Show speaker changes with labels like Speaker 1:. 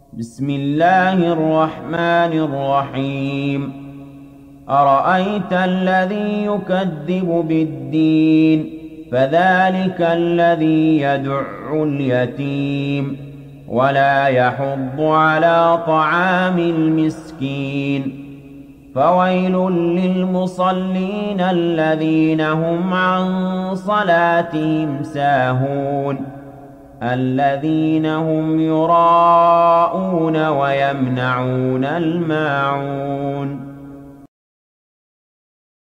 Speaker 1: بسم الله الرحمن الرحيم أرأيت الذي يكذب بالدين فذلك الذي يدع اليتيم ولا يحض على طعام المسكين فويل للمصلين الذين هم عن صلاتهم ساهون الذين هم يراءون ويمنعون الماعون